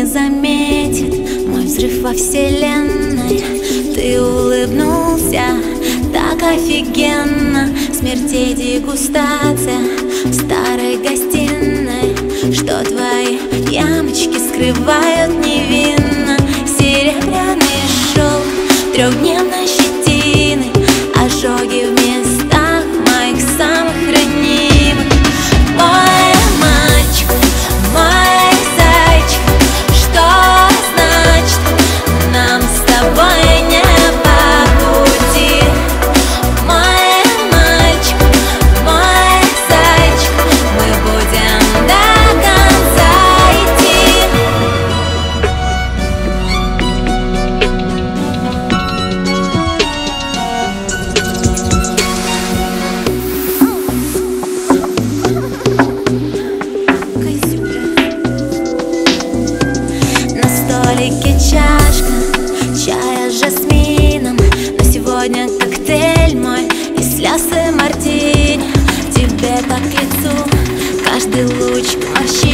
заметит мой взрыв во вселенной. Ты улыбнулся так офигенно. Смертей дегустация в старой гостиной. Что твои ямочки скрывают невинно. Серебряный шелк трехдневной щетины, ожоги в местах моих самых ранимых. Мой мальчик, мой зайчик, что значит нам с тобой не по пути? Мой мальчик, мой зайчик, мы будем до конца идти. На столике чашка чая с жасмином, но сегодня коктейль мой из слез и мартини. Тебе так к лицу каждый луч морщин.